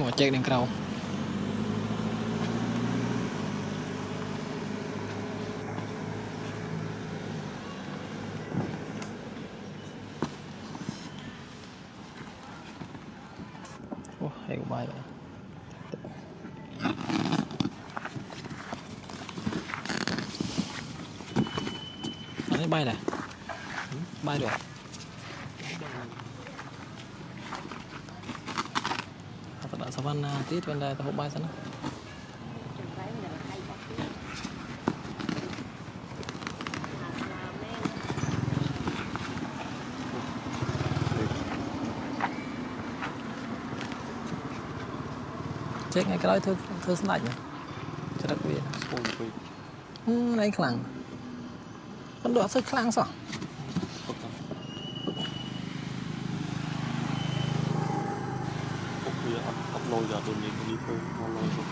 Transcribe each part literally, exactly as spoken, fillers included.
một chạy đèn cầu ô hay của bài vậy nó bay này bay được tại sao văn tít bên đây tao hộp bay sao nó chết ngay cái đó thưa thưa lạnh này cho đặc biệt ừ, đây khẳng con đỏ sức khăn sao lôi ra tôi nhìn đi thôi nó lôi rồi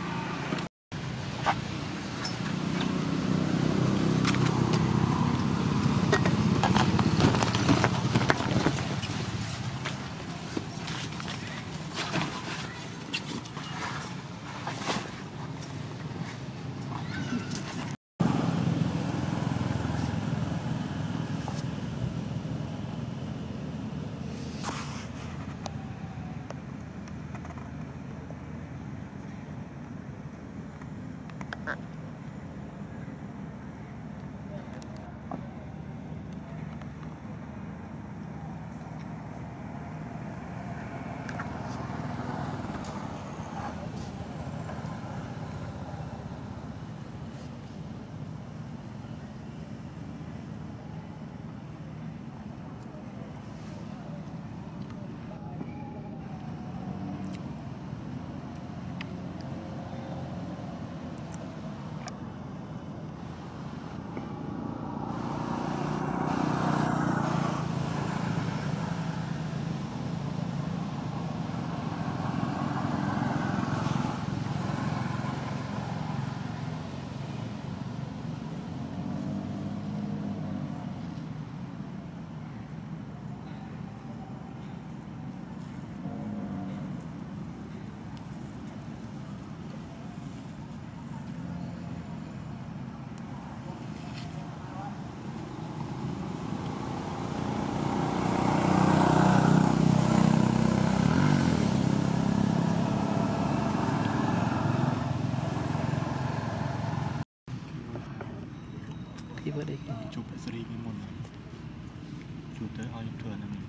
thì vừa đi chụp cái series cái môn này chụp tới ao thường là mình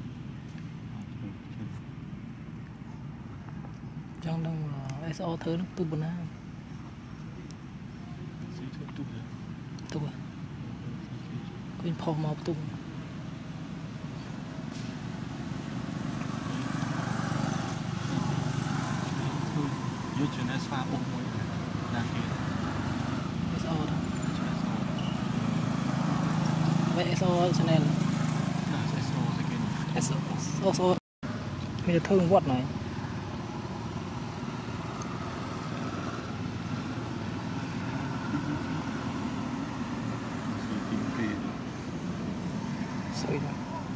trong đông ét o thứ nó tu bùn á tu à quên phò màu tu dưới trên ét pha ôm môi là kia ét o đó vậy ét o cho nên ét o bây giờ thương quạt này sôi rồi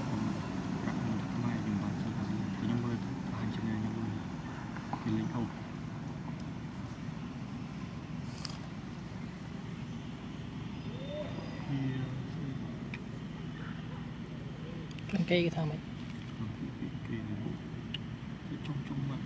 cái cây cái thằng ấy trong trong mặt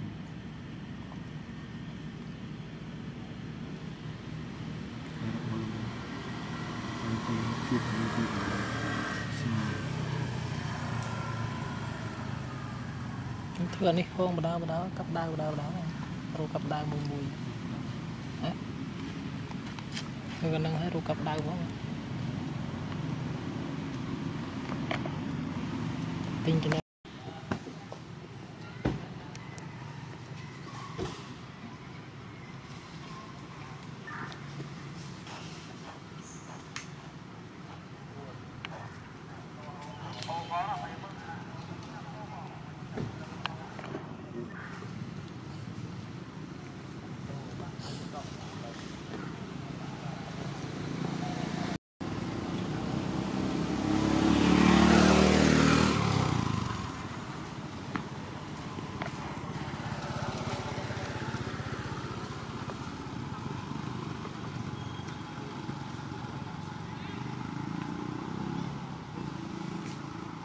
thường đi không mà đau mà đau cặp đau đau đau này rồi cặp đau mùi mùi đấy người đang thấy rồi cặp đau quá tinh cho nên